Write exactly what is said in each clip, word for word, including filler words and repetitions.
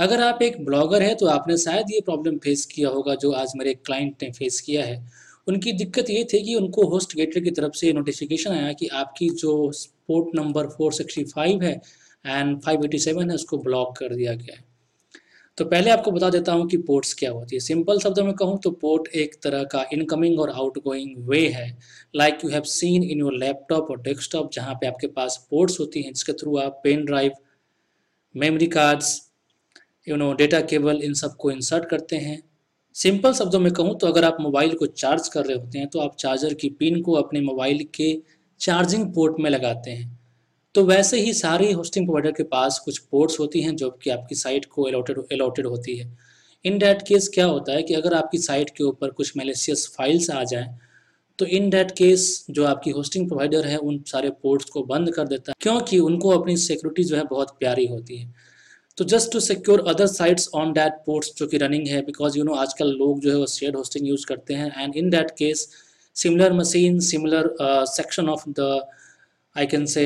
अगर आप एक ब्लॉगर हैं तो आपने शायद ये प्रॉब्लम फेस किया होगा जो आज मेरे क्लाइंट ने फेस किया है। उनकी दिक्कत ये थी कि उनको होस्ट गेटर की तरफ से नोटिफिकेशन आया कि आपकी जो port number four sixty five है एंड फाइव एटी सेवन है उसको ब्लॉक कर दिया गया है। तो पहले आपको बता देता हूँ कि पोर्ट्स क्या होती है। सिंपल शब्दों में कहूँ तो पोर्ट एक तरह का इनकमिंग और आउटगोइंग वे है, like you have seen in your laptop और डेस्कटॉप, जहाँ पे आपके पास पोर्ट्स होती हैं जिसके थ्रू आप pen drive, memory cards, you know data cable, इन सबको इंसर्ट करते हैं। सिंपल शब्दों में कहूँ तो अगर आप मोबाइल को चार्ज कर रहे होते हैं तो आप चार्जर की पिन को अपने मोबाइल के चार्जिंग पोर्ट में लगाते हैं। तो वैसे ही सारी होस्टिंग प्रोवाइडर के पास कुछ पोर्ट्स होती हैं जो कि आपकी साइट को अलॉटेड अलॉटेड होती है। इन दैट केस क्या होता है कि अगर आपकी साइट के ऊपर कुछ मैलिशियस फाइल्स आ जाएं तो इन दैट केस जो आपकी होस्टिंग प्रोवाइडर है उन सारे पोर्ट्स को बंद कर देता है, क्योंकि उनको अपनी सिक्योरिटी जो है बहुत प्यारी होती है। तो just to secure other sites on that ports जो कि रनिंग है, बिकॉज यू नो आजकल लोग जो है वो शेयर्ड होस्टिंग यूज करते हैं, and in that case similar machine, similar section of the, I can say,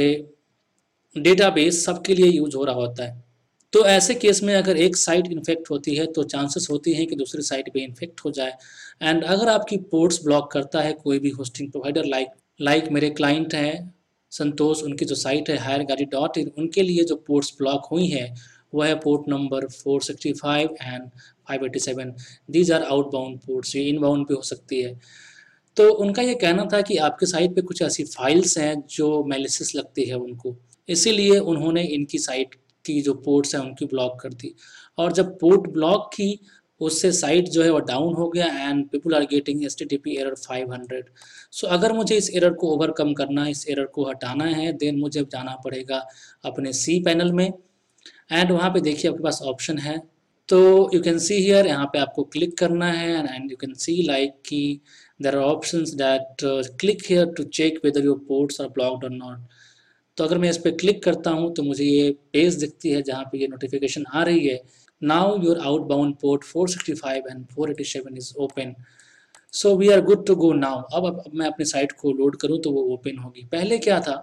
database सबके लिए यूज हो रहा होता है। तो ऐसे केस में अगर एक साइट इन्फेक्ट होती है तो चांसेस होती हैं कि दूसरी साइट भी इन्फेक्ट हो जाए। एंड अगर आपकी पोर्ट्स ब्लॉक करता है कोई भी होस्टिंग प्रोवाइडर, लाइक लाइक मेरे क्लाइंट हैं संतोष, उनकी जो साइट है हायर गाड़ी डॉट इन, उनके लिए जो पोर्ट्स ब्लॉक हुई हैं वो है port number four sixty five and five eighty seven. These are outbound ports, ये इनबाउंड भी हो सकती है। तो उनका ये कहना था कि आपके साइट पे कुछ ऐसी फाइल्स हैं जो मैलिशियस लगती है उनको, इसीलिए उन्होंने इनकी साइट की जो पोर्ट्स हैं उनकी ब्लॉक कर दी। और जब पोर्ट ब्लॉक की उससे साइट जो है वो डाउन हो गया and people are getting H T T P error five hundred. So अगर मुझे इस एरर को ओवरकम करना है, इस एरर को हटाना है, देन मुझे जाना पड़ेगा अपने सी पैनल में। एंड वहाँ पे देखिए आपके पास ऑप्शन है, तो यू कैन सी हियर, यहाँ पे आपको क्लिक करना है and you can see like कि there are options that click here to check whether your ports are blocked और नॉट। तो अगर मैं इस पर क्लिक करता हूँ तो मुझे ये पेज दिखती है जहाँ पे ये नोटिफिकेशन आ रही है, now your outbound port four sixty five and four eighty seven is open, so we are good to go now. अब अब मैं अपनी साइट को लोड करूँ तो वो ओपन होगी। पहले क्या था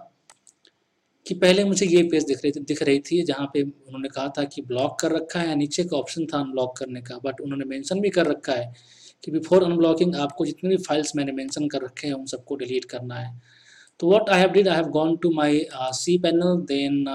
कि पहले मुझे ये पेज दिख रही थी दिख रही थी जहाँ पे उन्होंने कहा था कि ब्लॉक कर रखा है, नीचे का ऑप्शन था अनब्लॉक करने का, बट उन्होंने मेंशन भी कर रखा है कि बिफोर अनब्लॉकिंग आपको जितनी भी फाइल्स मैंने मेंशन कर रखे हैं उन सबको डिलीट करना है। तो what I have did, I have gone to my C panel, then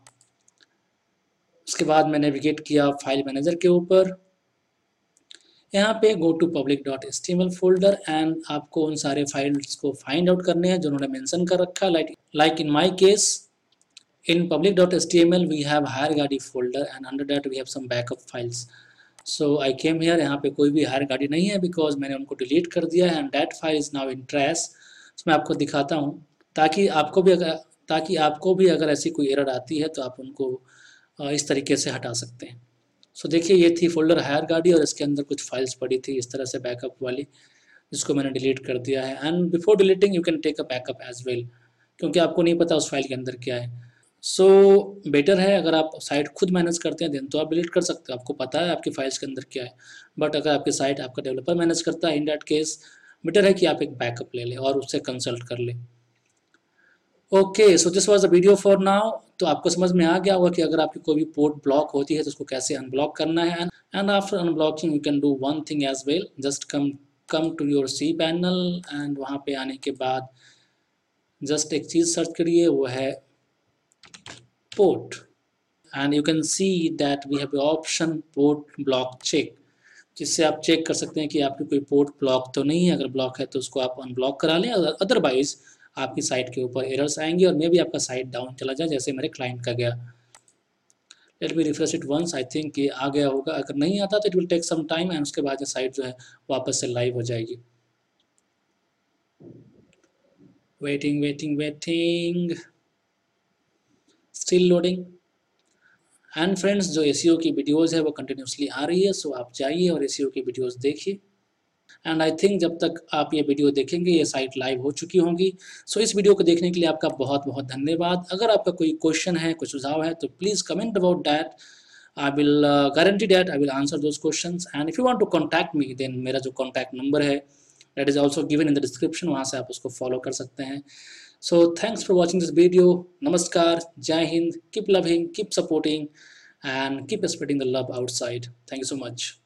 उसके बाद मैंने नेविगेट किया फाइल मैनेजर के ऊपर, यहाँ पे go to public dot H T M L folder, and आपको उन सारे फाइल्स को फाइंड आउट करने हैं जो उन्होंने मेंशन कर रखा है। Like like in my case, in public.html we have hire गाड़ी folder and under that we have some backup files. So I came here, यहाँ पे कोई भी हायर गाड़ी नहीं है बिकॉज मैंने उनको डिलीट कर दिया है and that file is now in trash. मैं आपको दिखाता हूँ ताकि आपको भी अगर ताकि आपको भी अगर ऐसी कोई एरर आती है तो आप उनको इस तरीके से हटा सकते हैं। सो so, देखिए ये थी फोल्डर हायर गाड़ी और इसके अंदर कुछ फाइल्स पड़ी थी इस तरह से बैकअप वाली, जिसको मैंने डिलीट कर दिया है। And before deleting you can take a backup as well, क्योंकि आपको नहीं पता उस फाइल के अंदर क्या है। सो so, बेटर है अगर आप साइट खुद मैनेज करते हैं देन तो आप डिलीट कर सकते हैं, आपको पता है आपकी फाइल्स के अंदर क्या है। बट अगर आपकी साइट आपका डेवलपर मैनेज करता है, इन दैट केस बेटर है कि आप एक बैकअप ले लें और उससे कंसल्ट कर लें। Okay, so this was the video for now. तो आपको समझ में आ गया होगा कि अगर आपकी कोई भी पोर्ट ब्लॉक होती है तो उसको कैसे अनब्लॉक करना है। And after unblocking you can do one thing as well, just come come to your C panel and वहाँ पे आने के बाद जस्ट एक चीज़ सर्च करिए, वो है port, and you can see that we have the option port block check, जिससे आप चेक कर सकते हैं कि आपकी कोई पोर्ट ब्लॉक तो नहीं है। अगर ब्लॉक है तो उसको आप अनब्लॉक करा लें, अदरवाइज आपकी साइट के ऊपर एरर्स आएंगे और मे भी आपका साइट डाउन चला जाए जैसे मेरे क्लाइंट का गया। Let me refresh it once, I think ये आ गया होगा। अगर नहीं आता तो it will take some time and उसके बाद ये साइट जो है वापस से लाइव हो जाएगी। Waiting waiting waiting still loading. And friends, जो एसईओ की वीडियोस है वो कंटिन्यूसली आ रही है, सो आप जाइए और एसईओ की वीडियोस देखिए। एंड आई थिंक जब तक आप ये वीडियो देखेंगे ये साइट लाइव हो चुकी होंगी। सो इस वीडियो को देखने के लिए आपका बहुत बहुत धन्यवाद। अगर आपका कोई क्वेश्चन है, कोई सुझाव है तो please comment about that. I will guarantee that I will answer those questions. And if you want to contact me then मेरा जो कॉन्टैक्ट नंबर है that is also given in the description, वहाँ से आप उसको फॉलो कर सकते हैं। So thanks for watching this video. Namaskar, Jai Hind, keep loving, keep supporting, and keep spreading the love outside. Thank you so much.